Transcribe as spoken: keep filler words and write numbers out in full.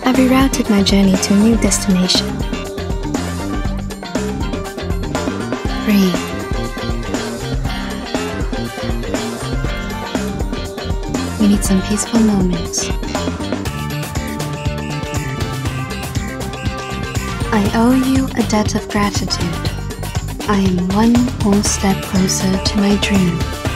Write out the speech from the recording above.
I've rerouted my journey to a new destination. Breathe. We need some peaceful moments. I owe you a debt of gratitude. I am one whole step closer to my dream.